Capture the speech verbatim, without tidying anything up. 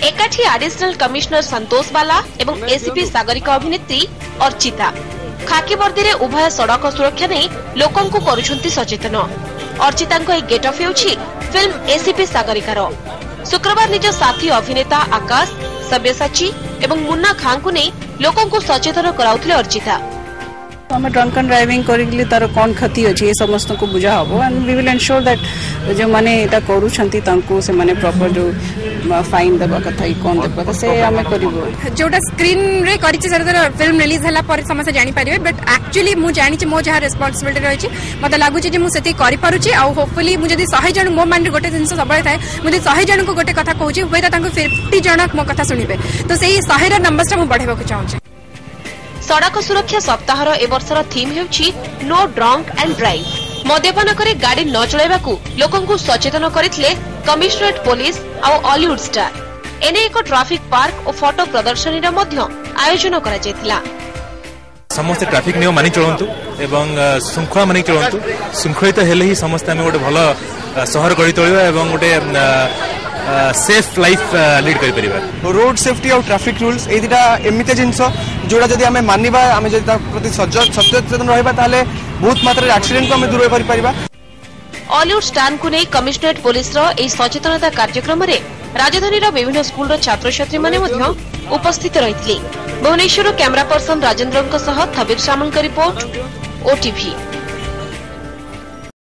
एकाठी additional commissioner संतोष बाला एवं ACP Sagarika अभिनेत्री अर्चिता खाकी वर्दी रे उभय सड़क सुरक्षा नहीं लोकन को करुछंती सचेतन। अर्चिता को गेटअप हेउछि फिल्म एसीपी सागरिकार। शुक्रवार निज साथी अभिनेता आकाश सब्यसाची एवं मुन्ना खान को नहीं लोकन को सचेतन कराउथिले अर्चिता। हमें ड्रंकन ड्राइविंग करिकली तार कौन क्षति अछि ए समस्त को बुझा हबो and we will ensure that जो माने एटा करूछंती तांको से माने प्रॉपर जो फाइन देबा कथा कोन देबा कथा से हमें करबो जोटा स्क्रीन रे करिछि सर फिल्म रिलीज हला पर समस्त जानि परिबे बट एक्चुअली मु जानि छि मो जहा रिस्पांसिबिलिटी रहै छि मते लागु छि जे मु सेति करि पारु छि आ होपफुली मु जदी सौ जन मो माइंड गोटे जिंस सबळे थाए मु जदी सौ जन को गोटे कथा कहू छि होय तांको पचास जन मो कथा सुनिबे तो सेही सौ रा नंबर्स मु बढ़ेबा को चाहू छि। सड़क सुरक्षा सप्ताहर ए वर्षर थीम हेउछि नो ड्रंक एंड ड्राइव। मद्यपान करे गाड़ी न चलाइबाकू लोकन को सचेतन करथिले कमिश्नरेट पुलिस आ हॉलीवुड स्टार। एने एक ट्रैफिक पार्क और फोटो प्रदर्शनी रा मध्य आयोजन करा जेतिला। समस्त ट्रैफिक नियम मानि चलंतु एवं शृंखला मानि चलंतु। शृंखलित हेले ही समस्त हम गोटे भलो शहर गढ़ी तोलिबा एवं गोटे सेफ लाइफ लीड करि परिबा। रोड सेफ्टी और ट्रैफिक रूल्स ए दिटा एमिते जिंस जोड़ा जदि हमें मानिबा हमें जदि प्रति सचेतन रहबा ताले बहुत मात्रा एक्सीडेंट को हमें दूर करि परिबा। हॉलीवुड स्टार को नहीं कमिश्नरेट पुलिस रो ए सचेतनता कार्यक्रम रे राजधानी रो विभिन्न स्कूल रो छात्र छात्री माने मध्य उपस्थित रहितले। भुवनेश्वर कैमरा पर्सन राजेंद्रन सह थबीर सामल का रिपोर्ट ओटीवी।